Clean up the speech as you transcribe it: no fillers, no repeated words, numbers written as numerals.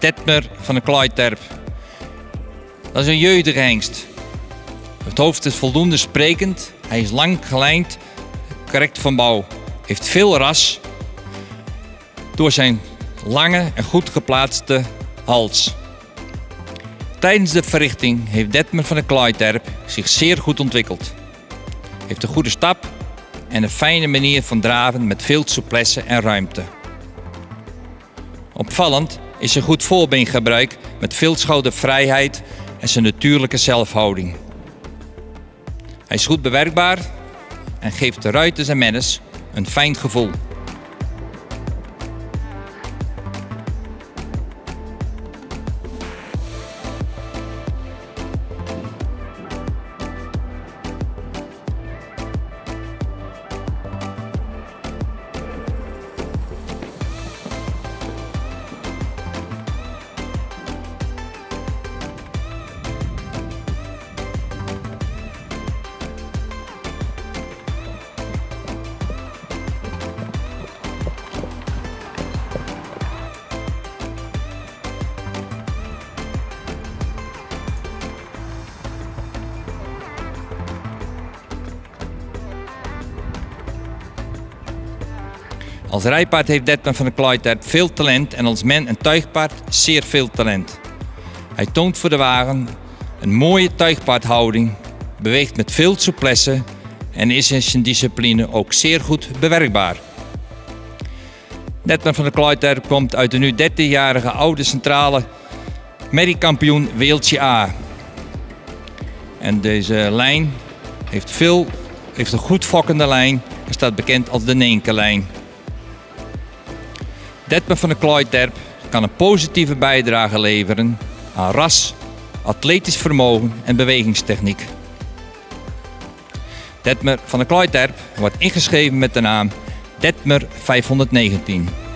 Detmer van de Kleiterp. Dat is een jeugdige hengst. Het hoofd is voldoende sprekend, hij is lang gelijnd, correct van bouw, heeft veel ras door zijn lange en goed geplaatste hals. Tijdens de verrichting heeft Detmer van de Kleiterp zich zeer goed ontwikkeld. Heeft een goede stap en een fijne manier van draven met veel souplesse en ruimte. Opvallend is zijn goed voorbeengebruik met veel schoudervrijheid en zijn natuurlijke zelfhouding. Hij is goed bewerkbaar en geeft de ruiters en menners een fijn gevoel. Als rijpaard heeft Detmer van de Kleiterp veel talent en als men- en tuigpaard zeer veel talent. Hij toont voor de wagen een mooie tuigpaardhouding, beweegt met veel souplesse en is in zijn discipline ook zeer goed bewerkbaar. Detmer van de Kleiterp komt uit de nu 13-jarige oude centrale merriekampioen Weeltje A. En deze lijn heeft een goed fokkende lijn en staat bekend als de Neenke-lijn. Detmer van de Kleiterp kan een positieve bijdrage leveren aan ras, atletisch vermogen en bewegingstechniek. Detmer van de Kleiterp wordt ingeschreven met de naam Detmer 519.